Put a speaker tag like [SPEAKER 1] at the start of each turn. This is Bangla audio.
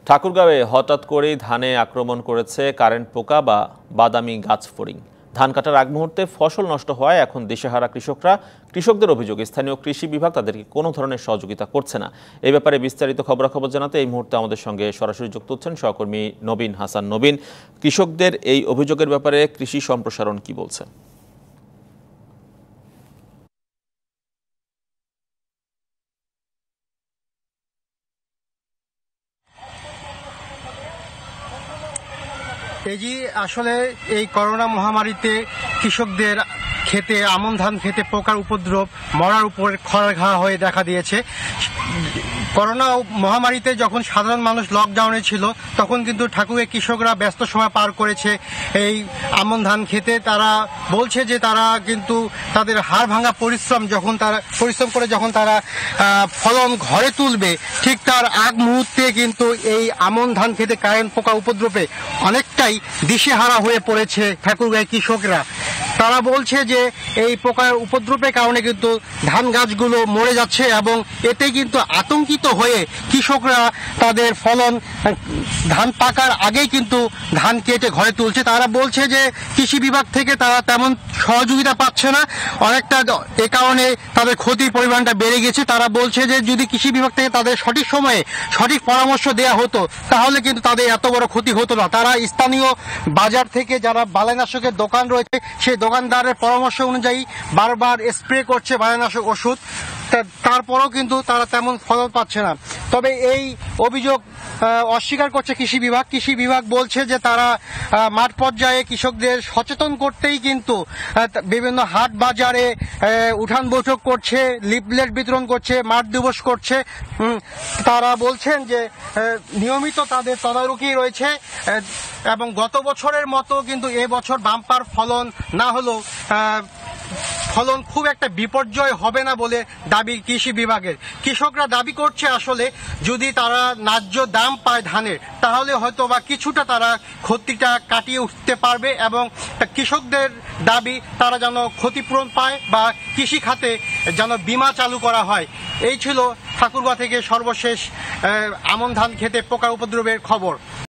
[SPEAKER 1] ঠাকুরগাঁওয়ে হঠাৎ করেই ধানে আক্রমণ করেছে কারেন্ট পোকা বা বাদামি গাছ ফড়িং। ধান কাটার আগ মুহূর্তে ফসল নষ্ট হওয়ায় এখন দিশেহারা কৃষকদের অভিযোগ স্থানীয় কৃষি বিভাগ তাদেরকে কোনো ধরনের সহযোগিতা করছে না। এই ব্যাপারে বিস্তারিত খবরাখবর জানাতে এই মুহূর্তে আমাদের সঙ্গে সরাসরি যুক্ত হচ্ছেন সহকর্মী নবীন হাসান। নবীন, কৃষকদের এই অভিযোগের ব্যাপারে কৃষি সম্প্রসারণ কি বলছে?
[SPEAKER 2] এই যে আসলে এই করোনা মহামারীতে কৃষকদের খেতে আমন ধান খেতে পোকার উপদ্রব মরার উপরে খড় ঘা হয়ে দেখা দিয়েছে। করোনা মহামারীতে যখন সাধারণ মানুষ লকডাউনে ছিল তখন কিন্তু ঠাকুরের কৃষকরা ব্যস্ত সময় পার করেছে এই আমন ধান খেতে। তারা বলছে যে তারা কিন্তু তাদের হাড় ভাঙা পরিশ্রম করে যখন তারা ফলন ঘরে তুলবে ঠিক তার আগ মুহূর্তে কিন্তু এই আমন ধান খেতে কারেন্ট পোকা উপদ্রবে অনেকটাই দিশেহারা হয়ে পড়েছে ঠাকুরগাঁয়ের কৃষকরা। তারা বলছে যে এই পোকার উপদ্রবের কারণে কিন্তু ধান গাছগুলো মরে যাচ্ছে এবং এতে কিন্তু আতঙ্কিত হয়ে কৃষকরা তাদের ফলন ধান পাকার আগেই কিন্তু ধান কেটে ঘরে তুলছে। তারা বলছে যে কৃষি বিভাগ থেকে তারা তেমন সহযোগিতা পাচ্ছে না, অনেকটা এ কারণে তাদের ক্ষতির পরিমাণটা বেড়ে গেছে। তারা বলছে যে যদি কৃষি বিভাগ থেকে তাদের সঠিক সময়ে সঠিক পরামর্শ দেওয়া হতো তাহলে কিন্তু তাদের এত বড় ক্ষতি হতো না। তারা স্থানীয় বাজার থেকে যারা বালাইনাশকের দোকান রয়েছে সেই দোকানদারের পরামর্শ অনুযায়ী বারবার স্প্রে করছে বালাইনাশক ওষুধ, তারপরও কিন্তু তারা তেমন ফলন পাচ্ছে না। তবে এই অভিযোগ অস্বীকার করছে কৃষি বিভাগ বলছে যে তারা মাঠ পর্যায়ে কৃষকদের সচেতন করতেই কিন্তু বিভিন্ন হাট বাজারে উঠান বৈঠক করছে, লিফলেট বিতরণ করছে, মাঠ দিবস করছে। তারা বলছেন যে নিয়মিত তাদের তদারকি রয়েছে এবং গত বছরের মতো কিন্তু এবছর বাম্পার ফলন না হলেও ফলন খুব একটা বিপর্যয় হবে না বলে দাবি কৃষি বিভাগের। কৃষকরা দাবি করছে আসলে যদি তারা ন্যায্য দাম পায় ধানের তাহলে হয়তো বা কিছুটা তারা ক্ষতিটা কাটিয়ে উঠতে পারবে এবং কৃষকদের দাবি তারা যেন ক্ষতিপূরণ পায় বা কৃষি খাতে যেন বীমা চালু করা হয়। এই ছিল ঠাকুরগাঁও থেকে সর্বশেষ আমন ধান খেতে পোকা উপদ্রবের খবর।